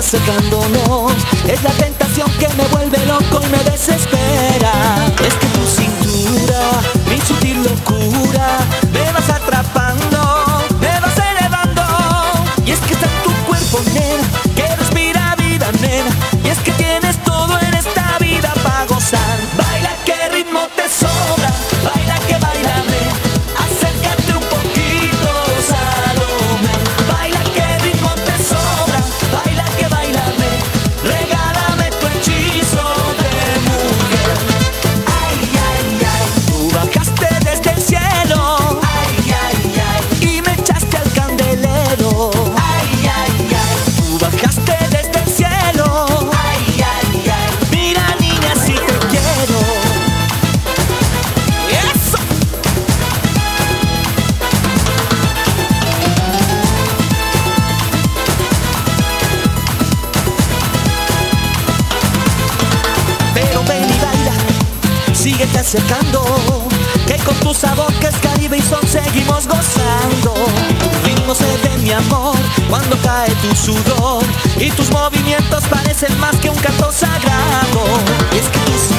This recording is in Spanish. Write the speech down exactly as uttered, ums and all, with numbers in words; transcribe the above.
acercándonos. Es la tentación que me vuelve loco y me desespera. Es que tu cintura, mi sutil locura, me vas atrapando, me vas elevando. Y es que está en tu cuerpo, nena, que respira vida, nena. Y es que tienes todo en esta vida para gozar. Baila, que ritmo te sobra, baila que bailame. Acércate un poquito, Salomé. Baila, que ritmo te sobra, baila que bailame. Regálame tu hechizo de mujer. Ay, ay, ay. Tú bajaste desde el cielo. Ay, ay, ay. Y me echaste al candelero. Ay, ay, ay. Tú bajaste desde el cielo. Ay, ay, ay. Mira, niña, si te quiero. ¡Eso! Pero ven y baila, síguete acercando, que con tu sabor que es Caribe y son seguimos gozando. Tu ritmo se ve, mi amor, cuando cae tu sudor, y tus movimientos parecen más que un canto sagrado. Y es que tus